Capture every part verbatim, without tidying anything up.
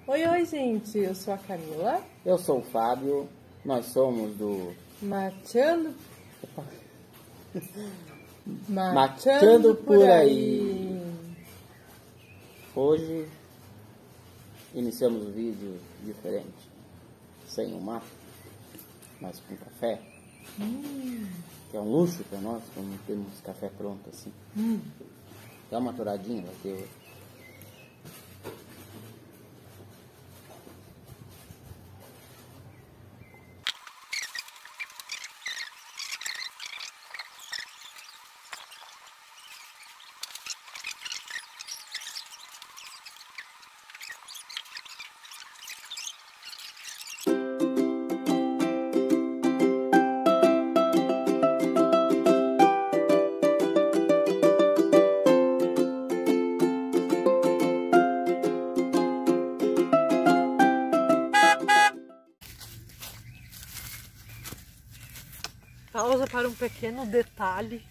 Oi, oi, gente. Eu sou a Camila. Eu sou o Fábio. Nós somos do... Mateando... Mateando, Mateando por, por aí. aí. Hoje iniciamos o vídeo diferente. Sem o mato, mas com café. Hum. Que é um luxo para nós, quando temos café pronto assim. Hum. Dá uma atoradinha, vai ter hoje. Pausa para um pequeno detalhe.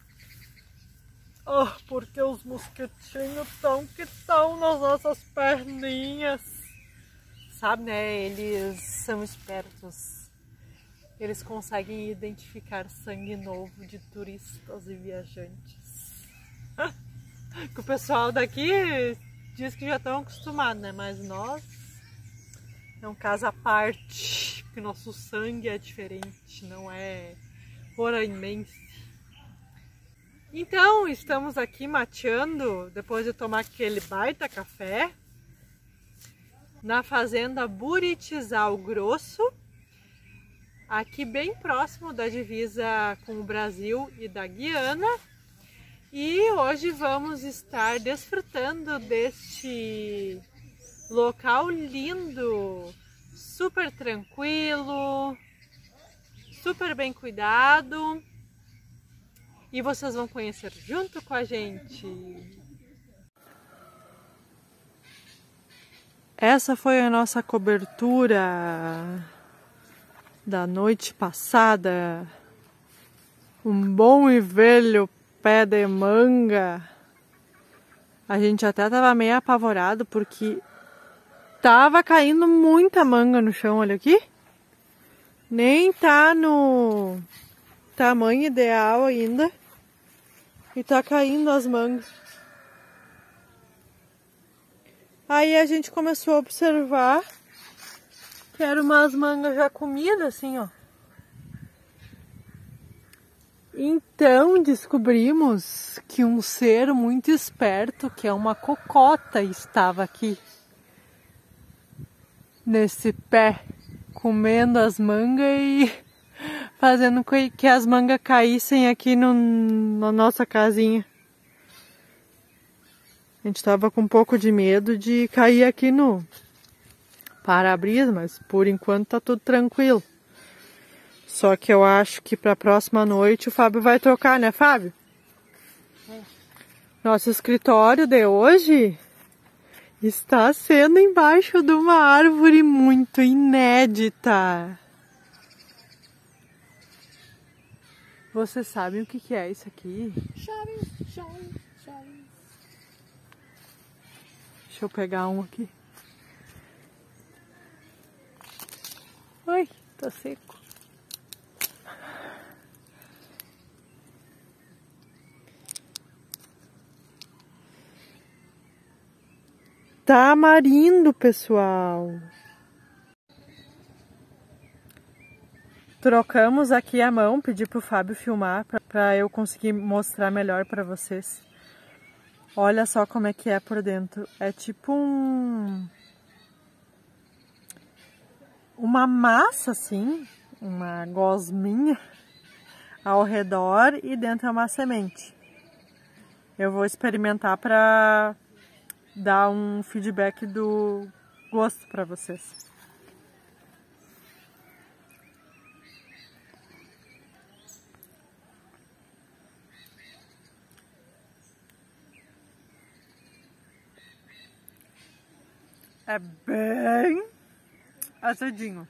Oh, porque os mosquitinhos estão que estão nas nossas perninhas. Sabe, né? Eles são espertos. Eles conseguem identificar sangue novo de turistas e viajantes. Que o pessoal daqui diz que já estão acostumados, né? Mas nós é um caso à parte, porque nosso sangue é diferente, não é roraimmense. Então, estamos aqui mateando, depois de tomar aquele baita café, na fazenda Buritizal Grosso, aqui bem próximo da divisa com o Brasil e da Guiana. E hoje vamos estar desfrutando deste local lindo, super tranquilo, super bem cuidado, e vocês vão conhecer junto com a gente. Essa foi a nossa cobertura da noite passada. Um bom e velho pé de manga. A gente até estava meio apavorado porque tava caindo muita manga no chão, olha aqui. Nem tá no tamanho ideal ainda e tá caindo as mangas. Aí a gente começou a observar que eram umas mangas já comidas, assim, ó. Então descobrimos que um ser muito esperto, que é uma cocota, estava aqui nesse pé, comendo as mangas e fazendo que as mangas caíssem aqui no, na nossa casinha. A gente tava com um pouco de medo de cair aqui no para-brisa, mas por enquanto tá tudo tranquilo. Só que eu acho que para a próxima noite o Fábio vai trocar, né, Fábio? É. Nosso escritório de hoje está sendo embaixo de uma árvore muito inédita. Vocês sabem o que que é isso aqui? Chave, chave, chave. Deixa eu pegar um aqui. Oi, tá seco. Tamarindo, pessoal. Trocamos aqui a mão, pedi pro Fábio filmar para eu conseguir mostrar melhor para vocês. Olha só como é que é por dentro. É tipo um uma massa assim, uma gosminha ao redor e dentro é uma semente. Eu vou experimentar para dar um feedback do gosto para vocês. É bem azedinho.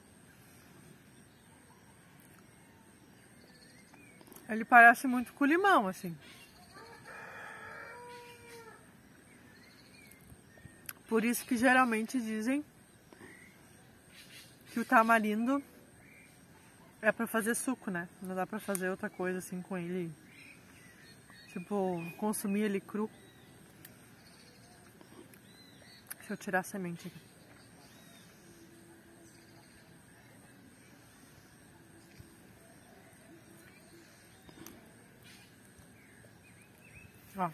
Ele parece muito com limão, assim. Por isso que geralmente dizem que o tamarindo é pra fazer suco, né? Não dá pra fazer outra coisa assim com ele. Tipo, consumir ele cru. Deixa eu tirar a semente aqui. Ó.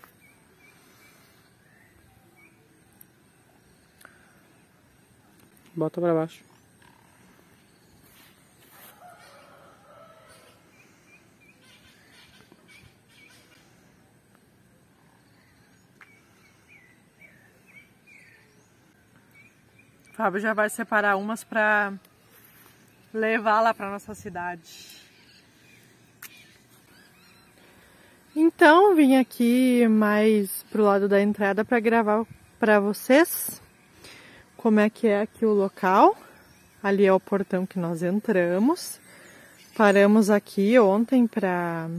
Bota pra baixo. O Fábio já vai separar umas pra levar lá pra nossa cidade. Então, vim aqui mais pro lado da entrada para gravar para vocês como é que é aqui o local. Ali é o portão que nós entramos. Paramos aqui ontem para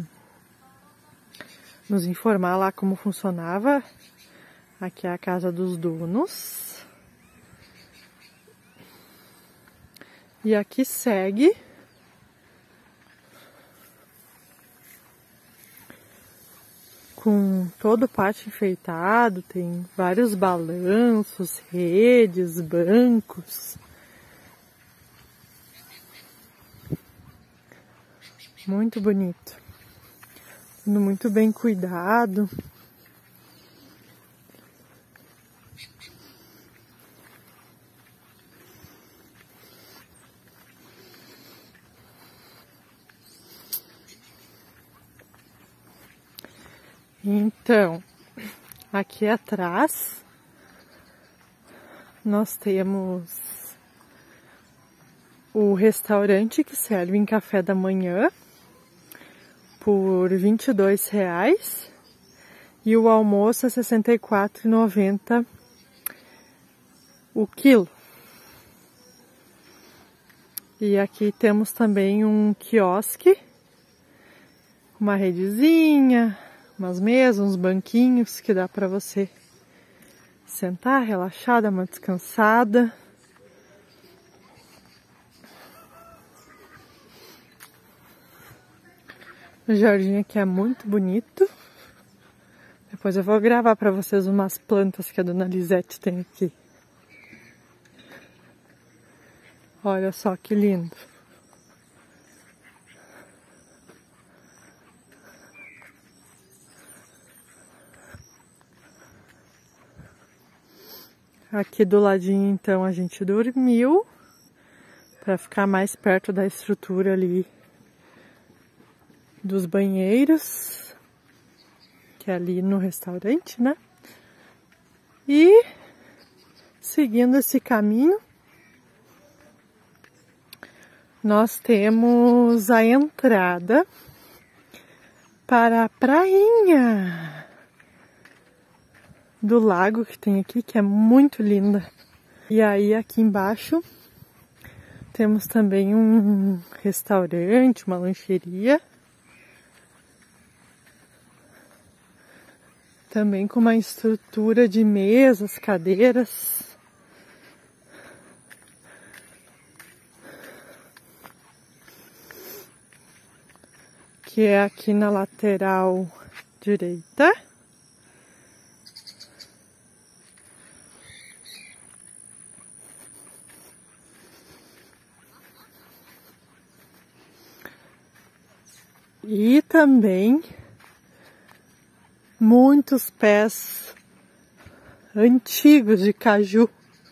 nos informar lá como funcionava. Aqui é a casa dos donos. E aqui segue com todo o pátio enfeitado, tem vários balanços, redes, bancos. Muito bonito. Tudo muito bem cuidado. Então, aqui atrás nós temos o restaurante que serve em café da manhã por vinte e dois reais e o almoço é sessenta e quatro reais e noventa centavos o quilo. E aqui temos também um quiosque, uma redezinha, umas mesas, uns banquinhos que dá para você sentar, relaxar, dar uma descansada. O jardim aqui é muito bonito. Depois eu vou gravar para vocês umas plantas que a dona Lisete tem aqui. Olha só que lindo. Aqui do ladinho, então, a gente dormiu para ficar mais perto da estrutura ali dos banheiros, que é ali no restaurante, né? E seguindo esse caminho, nós temos a entrada para a prainha do lago que tem aqui, que é muito linda. E aí aqui embaixo temos também um restaurante, uma lancheria. Também com uma estrutura de mesas, cadeiras. Que é aqui na lateral direita. E também muitos pés antigos de caju,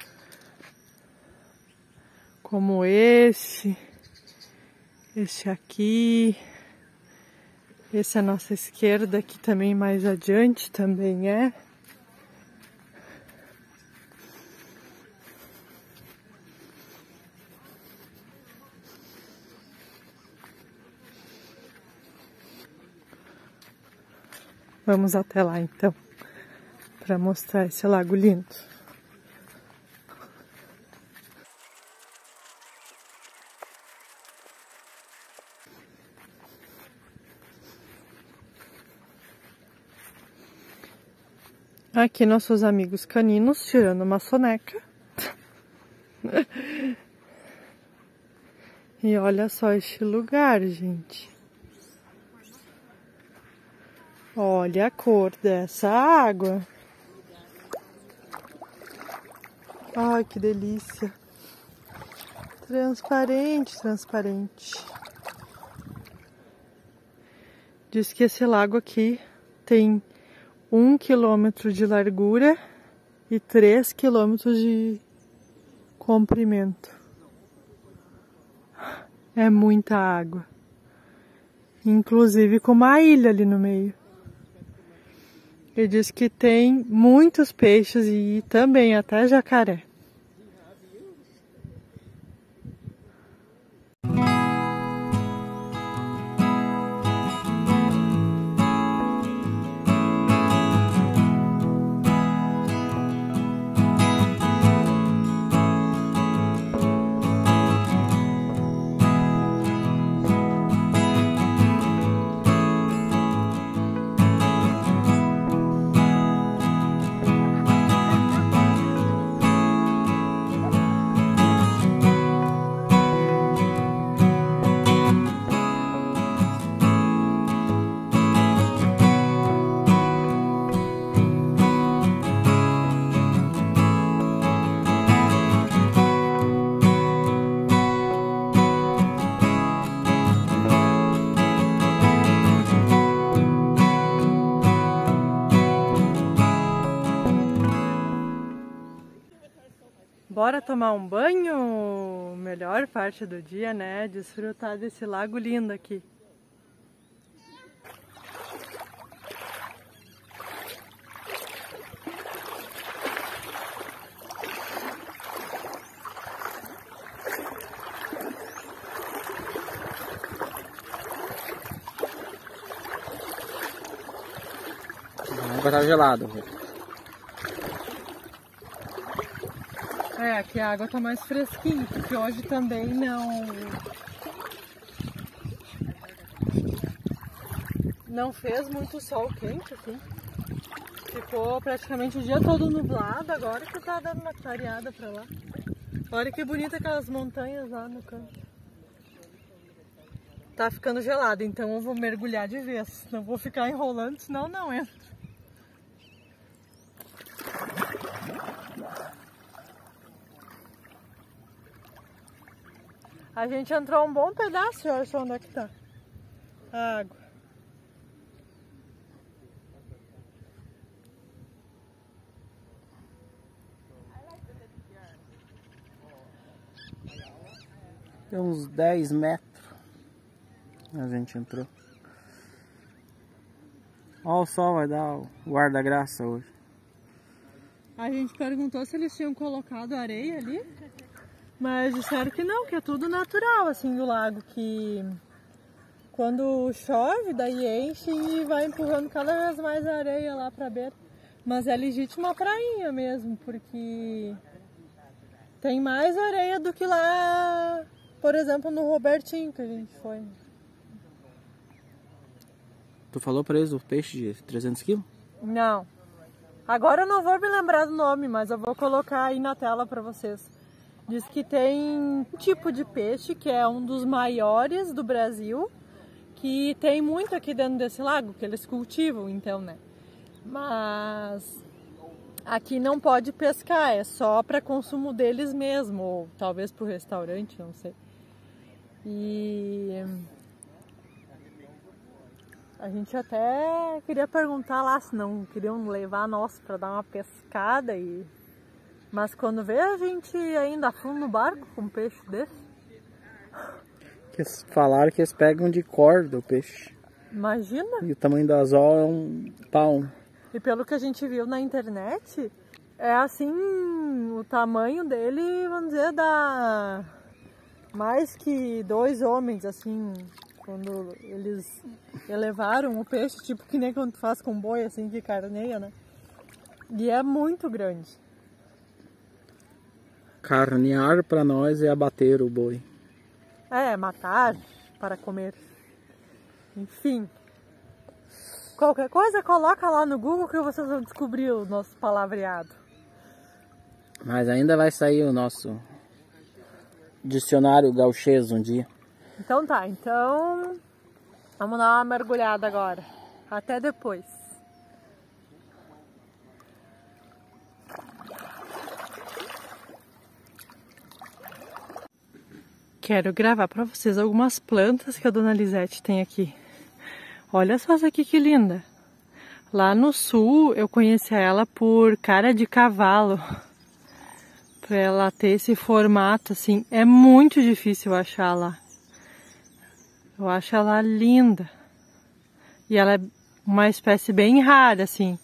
como esse, esse aqui, esse à nossa esquerda, aqui também mais adiante também é. Vamos até lá então, para mostrar esse lago lindo. Aqui nossos amigos caninos tirando uma soneca. E olha só este lugar, gente. Olha a cor dessa água. Ai, que delícia. Transparente, transparente. Diz que esse lago aqui tem um quilômetro de largura e três quilômetros de comprimento. É muita água. Inclusive com uma ilha ali no meio. Ele diz que tem muitos peixes e também até jacaré. Bora tomar um banho? Melhor parte do dia, né? Desfrutar desse lago lindo aqui. A água tá gelada. É, aqui a água tá mais fresquinha, porque hoje também não... Não fez muito sol quente, assim. Ficou praticamente o dia todo nublado, agora que tá dando uma clareada pra lá. Olha que bonita aquelas montanhas lá no canto. Tá ficando gelado, então eu vou mergulhar de vez. Não vou ficar enrolando, senão não entra. A gente entrou um bom pedaço, olha só onde é que tá a água. Tem uns dez metros. A gente entrou. Olha o sol, vai dar o guarda-graça hoje. A gente perguntou se eles tinham colocado areia ali, mas disseram que não, que é tudo natural assim do lago, que quando chove daí enche e vai empurrando cada vez mais areia lá pra beira. Mas é legítima prainha mesmo, porque tem mais areia do que lá, por exemplo, no Robertinho que a gente foi. Tu falou pra eles o peixe de trezentos quilos? Não. Agora eu não vou me lembrar do nome, mas eu vou colocar aí na tela pra vocês. Diz que tem um tipo de peixe que é um dos maiores do Brasil, que tem muito aqui dentro desse lago, que eles cultivam, então, né? Mas aqui não pode pescar, é só para consumo deles mesmo, ou talvez para o restaurante, não sei. E a gente até queria perguntar lá se não queriam levar nós para dar uma pescada, e mas quando vê a gente ainda afunda no barco com um peixe desse. Que falaram que eles pegam de corda o peixe. Imagina! E o tamanho do anzol é um palmo. E pelo que a gente viu na internet, é assim, o tamanho dele, vamos dizer, dá mais que dois homens, assim, quando eles elevaram o peixe, tipo que nem quando tu faz com boi, assim, que carneia, né? E é muito grande. Carnear para nós é abater o boi. É, matar para comer. Enfim. Qualquer coisa, coloca lá no Google que vocês vão descobrir o nosso palavreado. Mas ainda vai sair o nosso dicionário gauchês um dia. Então tá, então vamos dar uma mergulhada agora. Até depois. Quero gravar para vocês algumas plantas que a Dona Lisete tem aqui. Olha só essa aqui que linda. Lá no sul eu conhecia ela por cara de cavalo. Para ela ter esse formato assim, é muito difícil achar lá. Eu acho ela linda. E ela é uma espécie bem rara assim.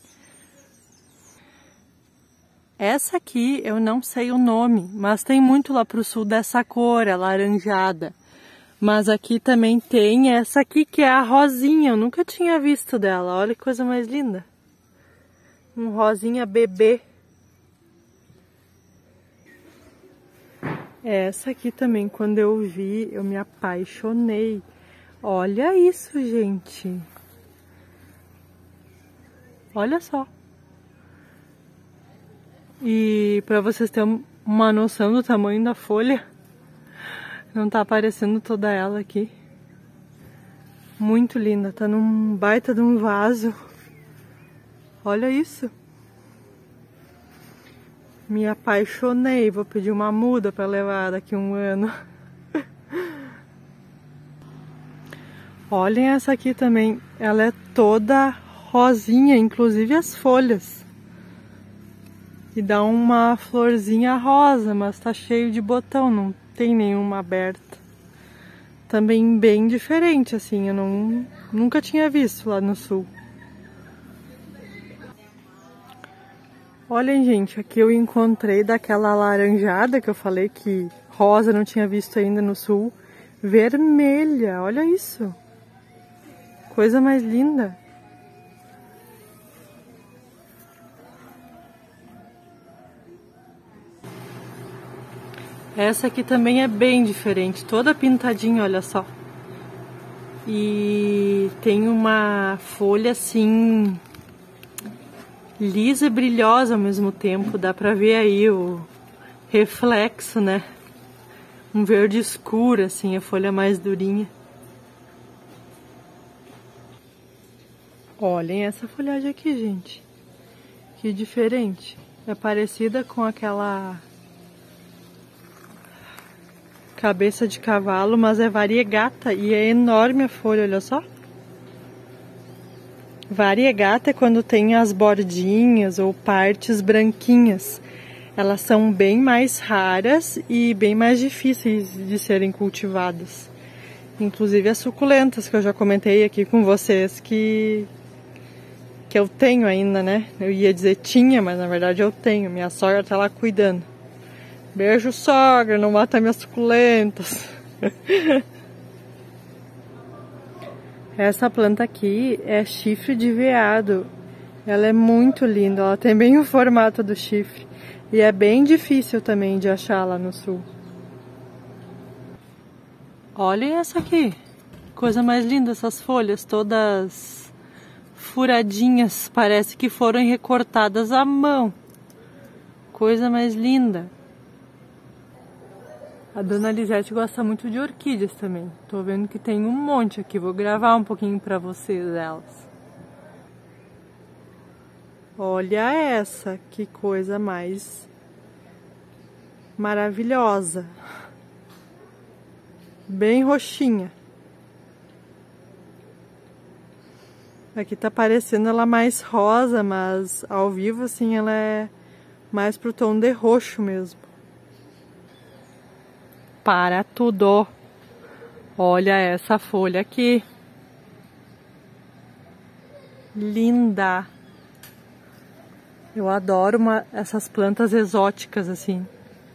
Essa aqui eu não sei o nome, mas tem muito lá pro sul dessa cor, alaranjada. Mas aqui também tem essa aqui que é a rosinha, eu nunca tinha visto dela. Olha que coisa mais linda. Um rosinha bebê. Essa aqui também, quando eu vi, eu me apaixonei. Olha isso, gente. Olha só. E para vocês terem uma noção do tamanho da folha, não tá aparecendo toda ela aqui. Muito linda, tá num baita de um vaso. Olha isso. Me apaixonei, vou pedir uma muda para levar daqui a um ano. Olhem essa aqui também, ela é toda rosinha, inclusive as folhas. E dá uma florzinha rosa, mas tá cheio de botão, não tem nenhuma aberta. Também bem diferente, assim, eu não, nunca tinha visto lá no sul. Olhem, gente, aqui eu encontrei daquela laranjada que eu falei que rosa não tinha visto ainda no sul. Vermelha, olha isso. Coisa mais linda. Essa aqui também é bem diferente, toda pintadinha, olha só. E tem uma folha assim, lisa e brilhosa ao mesmo tempo, dá pra ver aí o reflexo, né? Um verde escuro, assim, a folha mais durinha. Olhem essa folhagem aqui, gente. Que diferente. É parecida com aquela cabeça de cavalo, mas é variegata e é enorme a folha, olha só. Variegata é quando tem as bordinhas ou partes branquinhas. Elas são bem mais raras e bem mais difíceis de serem cultivadas. Inclusive as suculentas, que eu já comentei aqui com vocês, que, que eu tenho ainda, né? Eu ia dizer tinha, mas na verdade eu tenho. Minha sogra tá lá cuidando. Beijo, sogra, não mata minhas suculentas. Essa planta aqui é chifre de veado. Ela é muito linda, ela tem bem o formato do chifre. E é bem difícil também de achar lá no sul. Olhem essa aqui. Coisa mais linda, essas folhas todas furadinhas. Parece que foram recortadas à mão. Coisa mais linda. A Dona Lisete gosta muito de orquídeas também. Tô vendo que tem um monte aqui. Vou gravar um pouquinho pra vocês elas. Olha essa, que coisa mais maravilhosa. Bem roxinha. Aqui tá parecendo ela mais rosa, mas ao vivo assim ela é mais pro tom de roxo mesmo. Para tudo. Olha essa folha aqui. Linda. Eu adoro uma, essas plantas exóticas assim.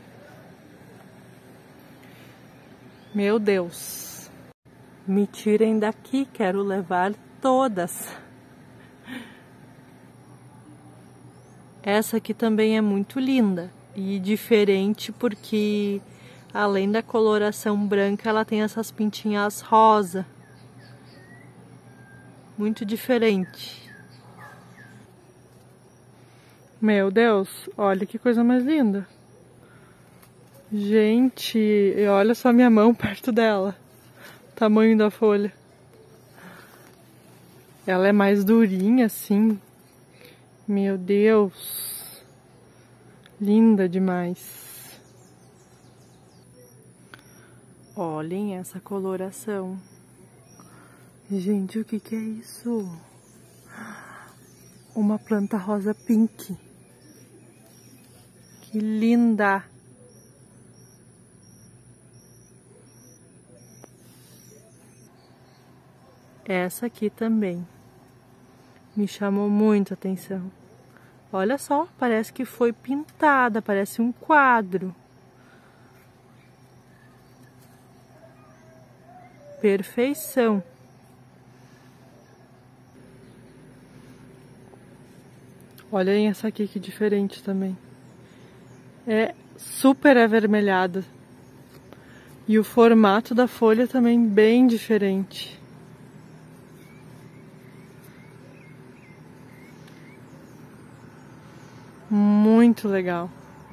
Meu Deus. Me tirem daqui, quero levar todas. Essa aqui também é muito linda e diferente porque além da coloração branca, ela tem essas pintinhas rosa. Muito diferente. Meu Deus, olha que coisa mais linda. Gente, e olha só minha mão perto dela. O tamanho da folha. Ela é mais durinha assim. Meu Deus. Linda demais. Olhem essa coloração. Gente, o que que é isso? Uma planta rosa pink. Que linda! Essa aqui também me chamou muito a atenção. Olha só, parece que foi pintada, parece um quadro. Perfeição. Olhem essa aqui que diferente também. É super avermelhada. E o formato da folha também bem diferente. Muito legal.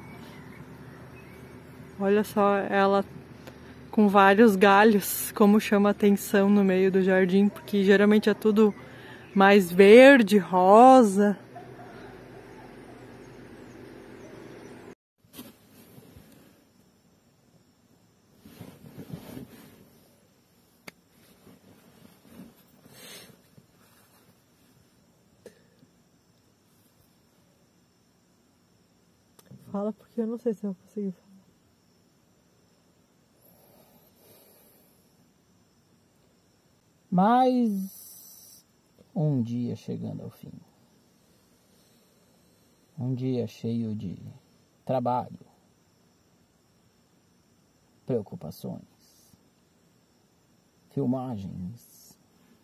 Olha só ela com vários galhos, como chama atenção no meio do jardim, porque geralmente é tudo mais verde, rosa. Fala, porque eu não sei se eu vou conseguir falar. Mais um dia chegando ao fim. Um dia cheio de trabalho, preocupações, filmagens,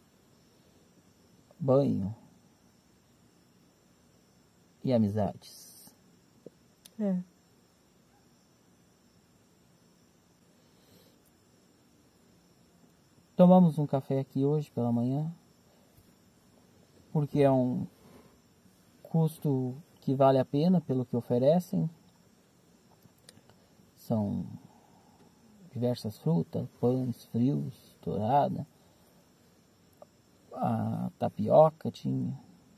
banho e amizades. É. Tomamos um café aqui hoje pela manhã, porque é um custo que vale a pena pelo que oferecem. São diversas frutas, pães frios, torrada, a tapioca tinha.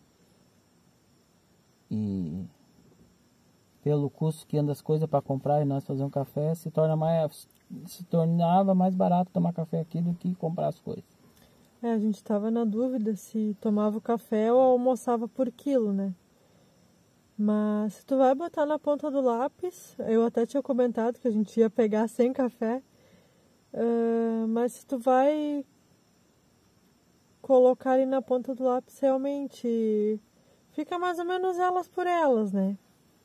E pelo custo que anda as coisas para comprar e nós fazer um café, se torna mais, se tornava mais barato tomar café aqui do que comprar as coisas. É, a gente tava na dúvida se tomava o café ou almoçava por quilo, né? Mas se tu vai botar na ponta do lápis, eu até tinha comentado que a gente ia pegar sem café, uh, mas se tu vai colocar ali na ponta do lápis, realmente fica mais ou menos elas por elas, né?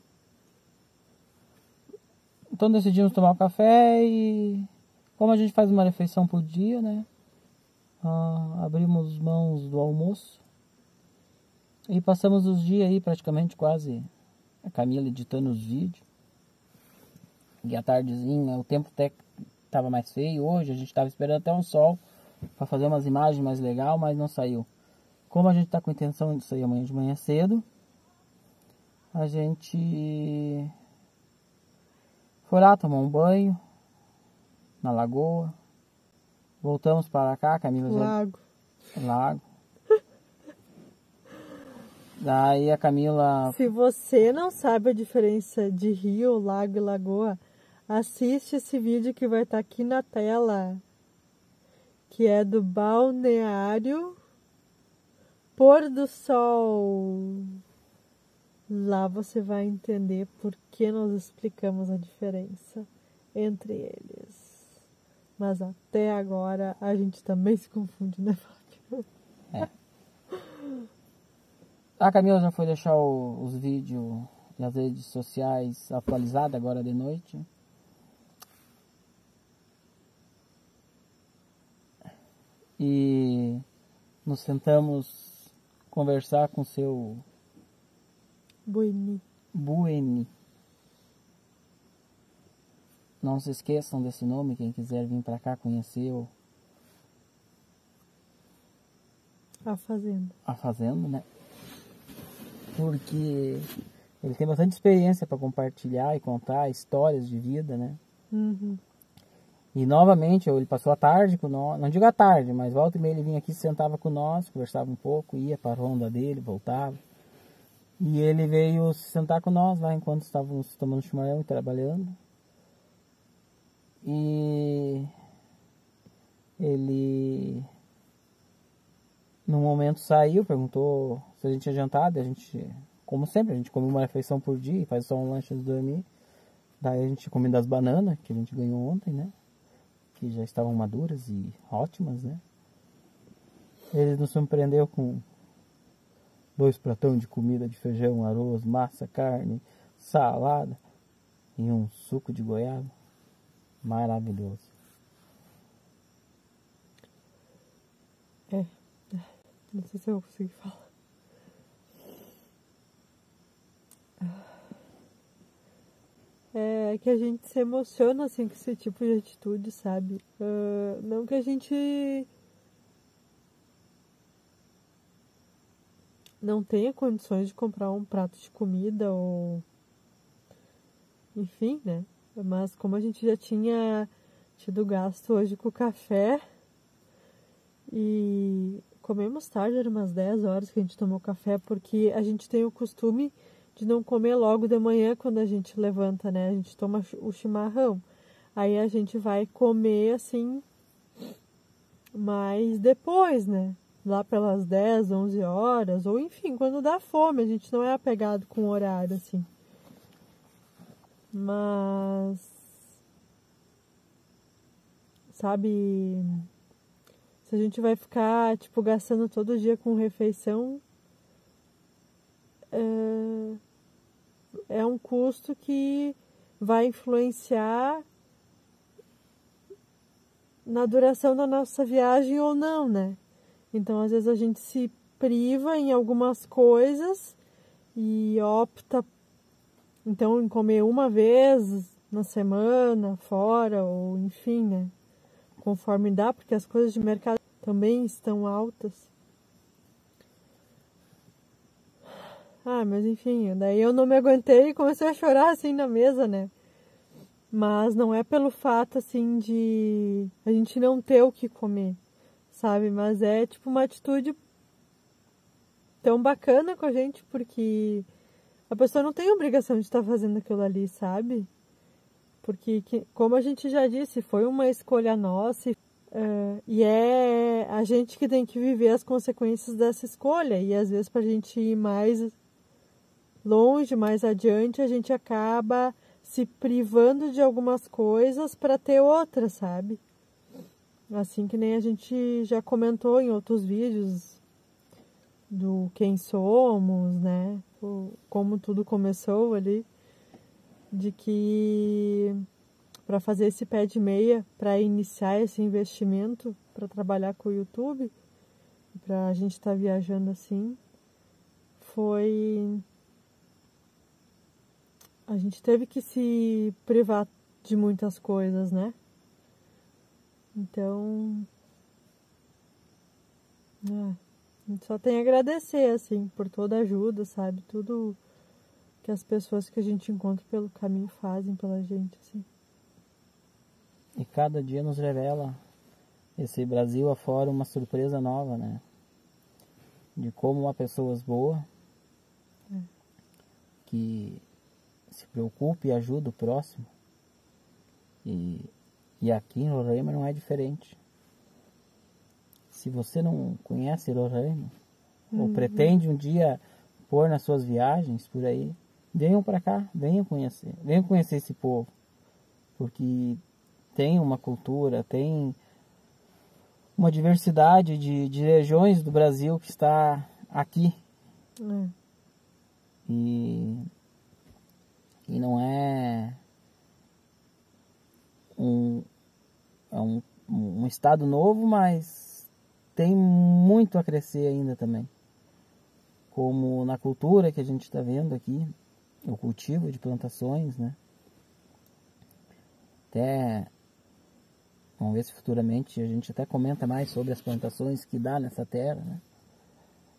Então decidimos tomar um café e como a gente faz uma refeição por dia, né? Ah, abrimos mãos do almoço e passamos os dias aí praticamente quase a Camila editando os vídeos. E à tardezinha, o tempo até estava mais feio hoje, a gente estava esperando até um sol para fazer umas imagens mais legal, mas não saiu. Como a gente está com a intenção de sair amanhã de manhã cedo, a gente foi lá tomar um banho na lagoa. Voltamos para cá, Camila já... Lago. Lago. Daí a Camila... Se você não sabe a diferença de rio, lago e lagoa, assiste esse vídeo que vai estar aqui na tela, que é do balneário Pôr do Sol. Lá você vai entender por que nós explicamos a diferença entre eles. Mas até agora a gente também se confunde, né, Fábio? É. A Camila já foi deixar o, os vídeos nas redes sociais atualizados agora de noite. E nos sentamos conversar com seu Bueni. Bueni. Não se esqueçam desse nome, quem quiser vir para cá conhecer o A fazenda. A fazenda, né? Porque ele tem bastante experiência para compartilhar e contar histórias de vida, né? Uhum. E novamente, ele passou a tarde com nós, não digo a tarde, mas volta e meia ele vinha aqui, se sentava com nós, conversava um pouco, ia para a ronda dele, voltava. E ele veio se sentar com nós lá enquanto estávamos tomando chimarrão e trabalhando. E ele, no momento, saiu, perguntou se a gente tinha jantado. A gente, como sempre, a gente come uma refeição por dia e faz só um lanche antes de dormir. Daí a gente come das bananas que a gente ganhou ontem, né? Que já estavam maduras e ótimas, né? Ele nos surpreendeu com dois pratão de comida de feijão, arroz, massa, carne, salada e um suco de goiaba. Maravilhoso. É, não sei se eu vou conseguir falar. É que a gente se emociona assim com esse tipo de atitude, sabe? Uh, não que a gente não tenha condições de comprar um prato de comida ou enfim, né? Mas como a gente já tinha tido gasto hoje com o café e comemos tarde, era umas dez horas que a gente tomou café, porque a gente tem o costume de não comer logo de manhã quando a gente levanta, né? A gente toma o chimarrão. Aí a gente vai comer assim, mas depois, né? Lá pelas dez, onze horas, ou enfim, quando dá fome. A gente não é apegado com o horário, assim. Mas, sabe, se a gente vai ficar, tipo, gastando todo dia com refeição, é, é um custo que vai influenciar na duração da nossa viagem ou não, né? Então, às vezes a gente se priva em algumas coisas e opta, então, em comer uma vez na semana, fora, ou enfim, né? Conforme dá, porque as coisas de mercado também estão altas. Ah, mas enfim, daí eu não me aguentei e comecei a chorar assim na mesa, né? Mas não é pelo fato, assim, de a gente não ter o que comer, sabe? Mas é, tipo, uma atitude tão bacana com a gente, porque a pessoa não tem obrigação de estar fazendo aquilo ali, sabe? Porque, que, como a gente já disse, foi uma escolha nossa uh, e é a gente que tem que viver as consequências dessa escolha. E às vezes, para a gente ir mais longe, mais adiante, a gente acaba se privando de algumas coisas para ter outras, sabe? Assim que nem a gente já comentou em outros vídeos do quem somos, né? O, como tudo começou ali, de que para fazer esse pé de meia, para iniciar esse investimento, para trabalhar com o YouTube, para a gente estar tá viajando assim, foi... A gente teve que se privar de muitas coisas, né? Então, é, a gente só tem a agradecer, assim, por toda a ajuda, sabe? Tudo que as pessoas que a gente encontra pelo caminho fazem pela gente, assim. E cada dia nos revela esse Brasil afora uma surpresa nova, né? De como há pessoas boas é. que se preocupa e ajuda o próximo. E, e aqui em Roraima não é diferente. Se você não conhece Roraima, uhum. ou pretende um dia pôr nas suas viagens por aí, venham para cá, venham conhecer. Venham conhecer esse povo. Porque tem uma cultura, tem uma diversidade de, de regiões do Brasil que está aqui. Uhum. E... E não é um, é um, um estado novo, mas tem muito a crescer ainda também. Como na cultura que a gente está vendo aqui, o cultivo de plantações, né? Até, vamos ver se futuramente a gente até comenta mais sobre as plantações que dá nessa terra, né?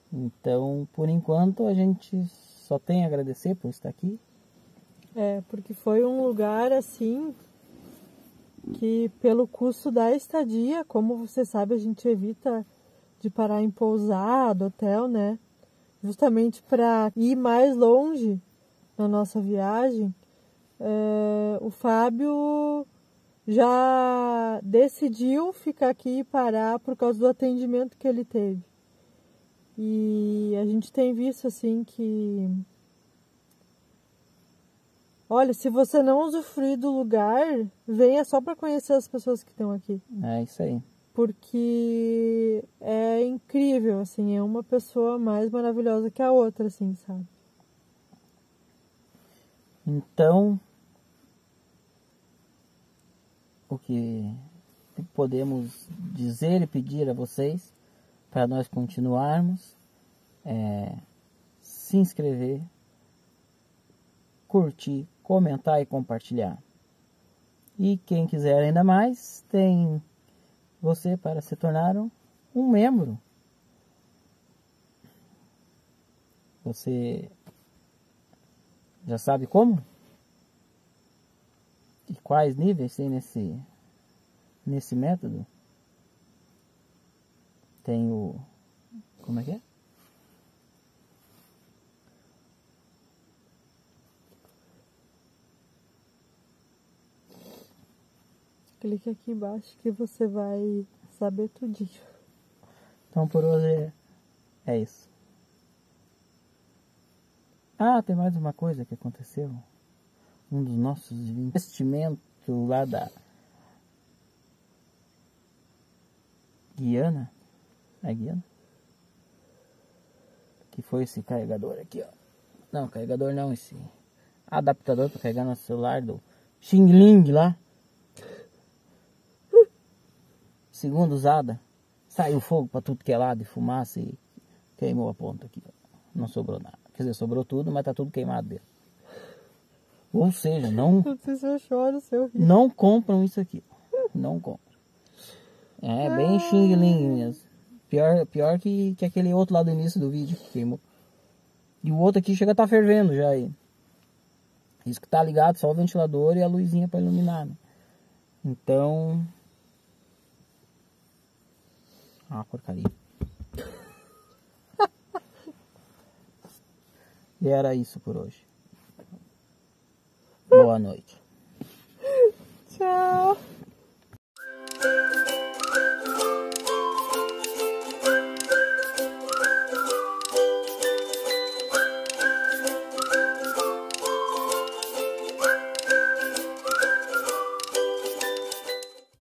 Então, por enquanto, a gente só tem a agradecer por estar aqui. É, porque foi um lugar assim que pelo custo da estadia, como você sabe, a gente evita de parar em pousada, hotel, né? Justamente para ir mais longe na nossa viagem. É, o Fábio já decidiu ficar aqui e parar por causa do atendimento que ele teve. E a gente tem visto assim que... Olha, se você não usufruir do lugar, venha só para conhecer as pessoas que estão aqui. É isso aí. Porque é incrível, assim, é uma pessoa mais maravilhosa que a outra, assim, sabe? Então, o que podemos dizer e pedir a vocês para nós continuarmos é se inscrever, curtir, comentar e compartilhar. E quem quiser ainda mais, tem você para se tornar um membro. Você já sabe como? E quais níveis tem nesse, nesse método? Tem o... Como é que é? Clique aqui embaixo que você vai saber tudinho. Então por hoje é, é isso. Ah, tem mais uma coisa que aconteceu. Um dos nossos investimentos lá da Guiana. É Guiana? Que foi esse carregador aqui, ó. Não, carregador não, esse adaptador para carregar nosso celular do Xing Ling lá. Segundo usada, saiu fogo para tudo que é lado e fumaça e queimou a ponta aqui. Não sobrou nada. Quer dizer, sobrou tudo, mas tá tudo queimado dentro. Ou seja, não... Não sei se eu choro, se eu rio. Não compram isso aqui. Não compram. É bem Xing Ling mesmo. Pior, pior que, que aquele outro lá do início do vídeo que queimou. E o outro aqui chega a estar tá fervendo já aí. Isso que tá ligado, só o ventilador e a luzinha para iluminar, né? Então... Ah, porcaria. E era isso por hoje. Boa noite. Tchau.